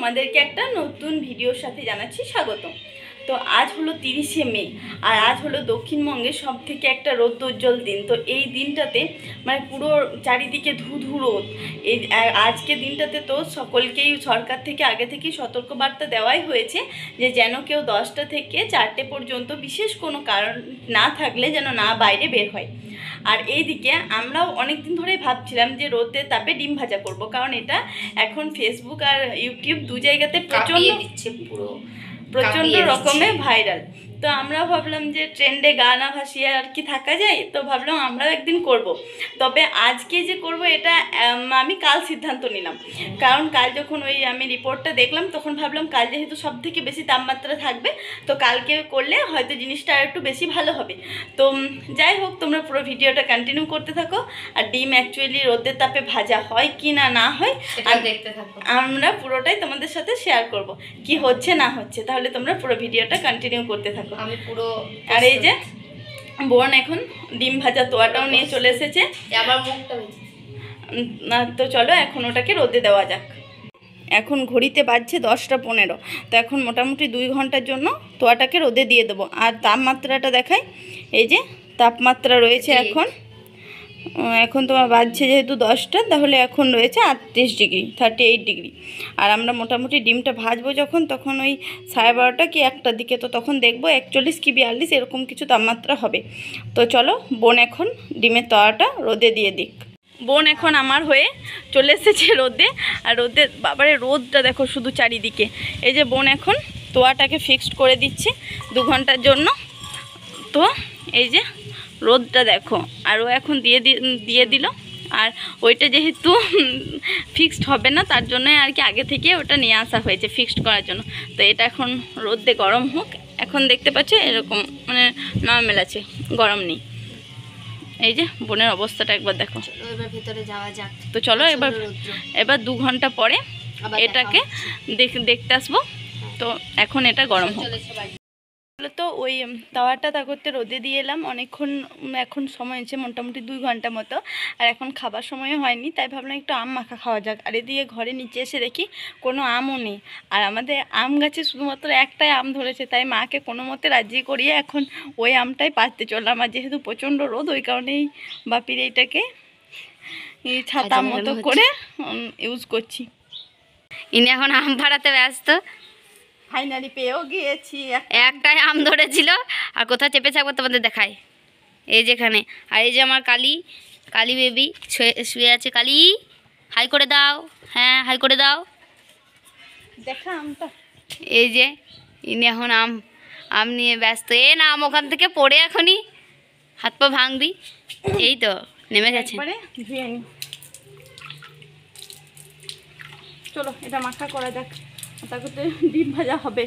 তোমাদেরকে একটা নতুন ভিডিওর সাথে জানাচ্ছি স্বাগত। তো আজ হলো 30শে মে, আর আজ হলো দক্ষিণবঙ্গের সব থেকে একটা রৌদ্রোজ্জ্বল দিন। তো এই দিনটাতে মানে পুরো চারিদিকে ধু ধু রোদ। এই আজকের দিনটাতে তো সকলকেই সরকার থেকে আগে থেকেই সতর্কবার্তা দেওয়াই হয়েছে যে যেন কেউ 10টা থেকে 4টে পর্যন্ত বিশেষ কোনো কারণ না থাকলে যেন না বাইরে বের হয়। আর এইদিকে আমরাও অনেক দিন ধরেই ভাবছিলাম যে রোদের তাপে ডিম ভাজা করব, কারণ এটা এখন ফেসবুক আর ইউটিউব দু জায়গাতে প্রচণ্ড রকমের ভাইরাল। তো আমরাও ভাবলাম যে ট্রেন্ডে গা না ভাসিয়ে আর কি থাকা যায়, তো ভাবলাম আমরাও একদিন করব। তবে আজকে যে করব এটা আমি কাল সিদ্ধান্ত নিলাম, কারণ কাল যখন আমি রিপোর্টটা দেখলাম তখন ভাবলাম কাল যেহেতু সব থেকে বেশি তাপমাত্রা থাকবে, তো কালকে করলে হয়তো জিনিসটা আর একটু বেশি ভালো হবে। তো যাই হোক, তোমরা পুরো ভিডিওটা কন্টিনিউ করতে থাকো। আর ডিম অ্যাকচুয়ালি রোদের তাপে ভাজা হয় কি না হয় দেখতে থাকো, আমরা পুরোটাই তোমাদের সাথে শেয়ার করব কি হচ্ছে না হচ্ছে। তাহলে তোমরা পুরো ভিডিওটা কন্টিনিউ করতে থাকো। আমি পুরো আর এই যে বোন এখন ডিম ভাজা তোয়াটাও নিয়ে চলে এসেছে। আমার মুখটা তো চলো এখন ওটাকে রোদে দেওয়া যাক। এখন ঘড়িতে বাজছে 10টা 15। তো এখন মোটামুটি 2 ঘন্টার জন্য তোয়াটাকে রোদে দিয়ে দেবো। আর তাপমাত্রাটা দেখাই, এই যে তাপমাত্রা রয়েছে এখন তোমার বাজছে যেহেতু 10টা, তাহলে এখন রয়েছে 38 ডিগ্রি, 38 ডিগ্রি। আর আমরা মোটামুটি ডিমটা ভাজবো যখন, তখন ওই 12:30 কি 1টার দিকে, তো তখন দেখবো 41 কি 42 এরকম কিছু তাপমাত্রা হবে। তো চলো বোন এখন ডিমের তাওয়াটা রোদে দিয়ে দিক। বোন এখন আমার হয়ে চলে এসেছে রোদে। আর রোদে বাবারে রোদটা দেখো শুধু চারিদিকে। এই যে বোন এখন তোয়াটাকে ফিক্সড করে দিচ্ছে 2 ঘন্টার জন্য। তো এই যে রোদটা দেখো, আর ও এখন দিয়ে দিল। আর ওইটা যেহেতু ফিক্সড হবে না, তার জন্য আর কি আগে থেকে ওটা নিয়ে আসা হয়েছে ফিক্সড করার জন্য। তো এটা এখন রোদে গরম হোক। এখন দেখতে পাচ্ছ এরকম মানে নর্মাল আছে, গরম নেই। এই যে বোনের অবস্থাটা একবার দেখো। এবার ভেতরে যাওয়া যাক। তো চলো এবার 2 ঘন্টা পরে এটাকে দেখতে আসবো। তো এখন এটা গরম হোক। তো ওই তাওয়াটা তা করতে রোদে দিয়ে এলাম অনেকক্ষণ। এখন সময় হয়েছে মোটামুটি 2 ঘন্টা মতো। আর এখন খাবার সময়ও হয়নি, তাই ভাবলাম একটু আম মাখা খাওয়া যাক। আর এদিকে ঘরে নিচে এসে দেখি কোনো আমও নেই। আর আমাদের আম গাছে শুধুমাত্র একটাই আম ধরেছে, তাই মাকে কোনো মতে রাজি করিয়ে এখন ওই আমটাই পাড়তে চললাম। আর যেহেতু প্রচণ্ড রোদ, ওই কারণেই বাপির এইটাকে ছাতা মতো করে ইউজ করছি। ইনি এখন আম পাড়াতে ব্যস্ত। ফাইনালি পেয়েও গিয়েছি। একটাই আম ধরেছিল। আর কোথায় চেপেছে একবার তোমাদের দেখায়, এই যেখানে। আর এই যে আমার কালী বেবি শুয়ে আছে। কালী হাই করে দাও। হ্যাঁ হাই করে দাও। দেখা আমটা। এই যে ইনি এখন আম নিয়ে ব্যস্ত। না আম ওখান থেকে পড়ে এখনই হাত পা ভাঙবি। এই তো নেমে গেছে। চলো এটা মাখা করা যাক, তারপরে ডিম ভাজা হবে।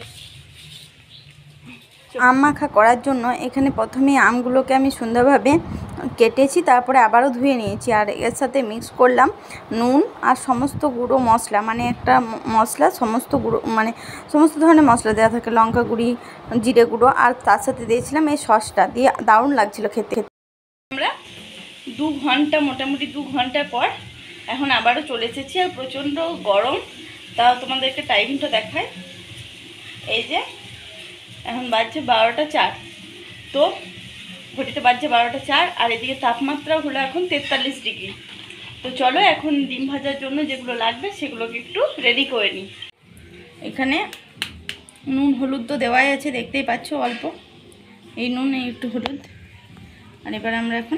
আম মাখা করার জন্য এখানে প্রথমেই আমগুলোকে আমি সুন্দরভাবে কেটেছি, তারপরে আবারও ধুয়ে নিয়েছি। আর এর সাথে মিক্স করলাম নুন আর সমস্ত গুঁড়ো মশলা, মানে একটা মশলা সমস্ত গুঁড়ো মানে সমস্ত ধরনের মশলা দেওয়া থাকে, লঙ্কা গুঁড়ি, জিরে গুঁড়ো। আর তার সাথে দিয়েছিলাম এই সসটা, দিয়ে দারুণ লাগছিল খেতে। আমরা 2 ঘন্টা মোটামুটি 2 ঘন্টা পর এখন আবারও চলে এসেছি। আর প্রচণ্ড গরম, তাও তোমাদেরকে টাইমটা দেখায়। এই যে এখন বাজছে 12টা 4। তো ঘড়িতে বাজছে 12টা 4। আর এদিকে তাপমাত্রা হলো এখন 43 ডিগ্রি। তো চলো এখন ডিম ভাজার জন্য যেগুলো লাগবে সেগুলোকে একটু রেডি করে নিই। এখানে নুন হলুদ তো দেওয়াই আছে, দেখতেই পাচ্ছ অল্প এই নুন এই একটু হলুদ। আর এবার আমরা এখন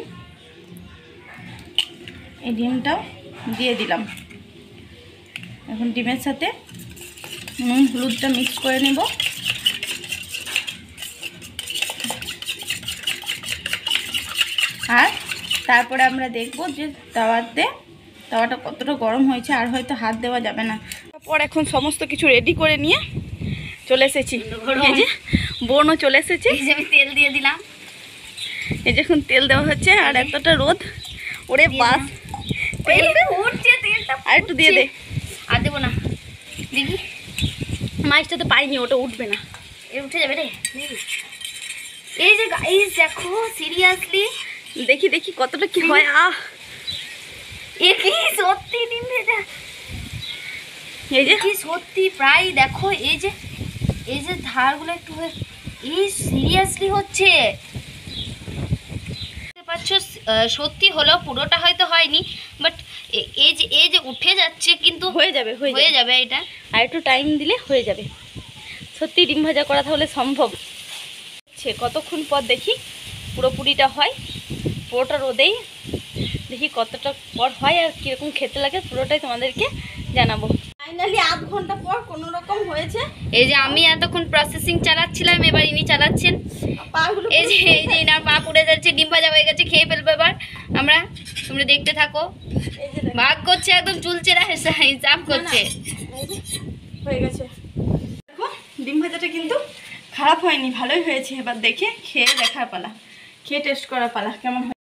এই ডিমটাও দিয়ে দিলাম। এখন ডিমের সাথে নুন হলুদটা মিক্স করে নেব। আর তারপরে আমরা দেখব যে তাওয়াটা কতটা গরম হয়েছে। আর হয়তো হাত দেওয়া যাবে না। তারপর এখন সমস্ত কিছু রেডি করে নিয়ে চলে এসেছি। এই যে বোনও চলে এসেছে। আমি তেল দিয়ে দিলাম। এই যে এখন তেল দেওয়া হচ্ছে। আর এতটা রোদ, ওরে বাস আর একটু দিয়ে দে। আর দেবো না, দেখি মাছটা তো পাইনি, ওটা উঠবে না। উঠে যাবে রে। এই যে গাইস দেখো, সিরিয়াসলি দেখি কতটা কি হয়। এ কি সত্যি ডিম ভেজা। এই যে কি সত্যি প্রায় দেখো, এই যে ধারগুলো একটু এই সিরিয়াসলি হচ্ছে, দেখতে পাচ্ছ? সত্যি হলো, পুরোটা হয়তো হয়নি, বাট এই যে উঠে যাচ্ছে, কিন্তু হয়ে যাবে হয়ে যাবে এটা। আর একটু টাইম দিলে হয়ে যাবে। সত্যি ডিম ভাজা করা তাহলে সম্ভব। কতক্ষণ পর দেখি পুরোপুরিটা হয়, পুরোটা রোদেই দেখি কতটা পর হয় আর কীরকম খেতে লাগে, পুরোটাই তোমাদেরকে জানাবো। ফাইনালি আধ ঘন্টা পর কোনো রকম হয়েছে। এই যে আমি এতক্ষণ প্রসেসিং চালাচ্ছিলাম, এবার ইনি চালাচ্ছেন। পাগুলো এই যে না পা পুড়ে যাচ্ছে, ডিম ভাজা হয়ে গেছে, খেয়ে ফেলবো এবার আমরা। তোমরা দেখতে থাকো। এই যে দেখো, ভাগ করছে একদম, চুলছে না, হিসাব করছে। এই যে হয়ে গেছে। দেখো ডিম ভাজাটা কিন্তু খারাপ হয়নি, ভালোই হয়েছে। এবার দেখে খেয়ে দেখার পালা, খেয়ে টেস্ট করার পালা কেমন হয়।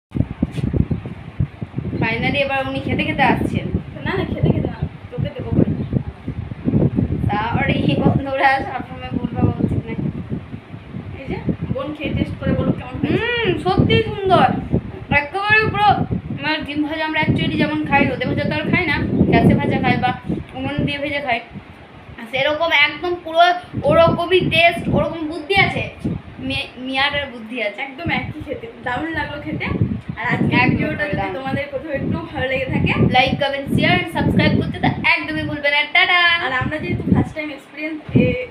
ফাইনালি এবার উনি খেতে খেতে আসছেন। না না, খেতে খেতে না, তোকে দেবো করে। তাহলে এই বন্ধুরা সবসময় বলবো উচিত না। এই যে বোন খেয়ে টেস্ট করে বলো কেমন হয়েছে। সত্যি সুন্দর, একেবারে পুরো। আমার ডিম ভাজা আমরা অ্যাকচুয়ালি যেমন খাই, রোদে ভাজা তো আর খাই না, গ্যাসে ভাজা খাই বা উনুন দিয়ে ভেজে খাই, সেরকম একদম পুরো ওরকমই টেস্ট, ওরকম বুদ্ধি আছে, মিয়াটার বুদ্ধি আছে। একদম একই খেতে, দারুণ লাগলো খেতে। আর আজকে ভিডিওটা যদি তোমাদের কোথাও একটু ভালো লেগে থাকে, like comment share and subscribe করতে তো একদমই ভুলবেন না। টাটা। আর আমরা যেহেতু ফার্স্ট টাইম এক্সপিরিয়েন্স